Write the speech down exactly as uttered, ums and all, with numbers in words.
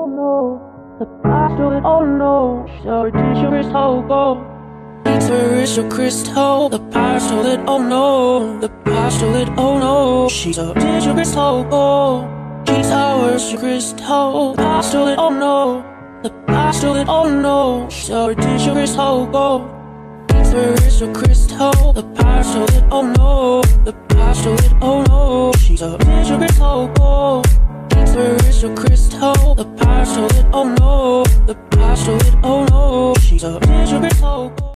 no. The past, oh no. So dangerous, oh go. It's a crystal. The power stole it, oh no. The power stole it, oh no. She's a dangerous, oh go. She's ours, your crystal. The power stole it, oh no. The power stole it, oh no. She's a dangerous, oh go. It's a crystal. The power stole it, oh no. The power stole it, oh no. She's a dangerous, oh go. It's a crystal. The power stole it, oh no. The power stole it, oh no. She's a dangerous, oh go.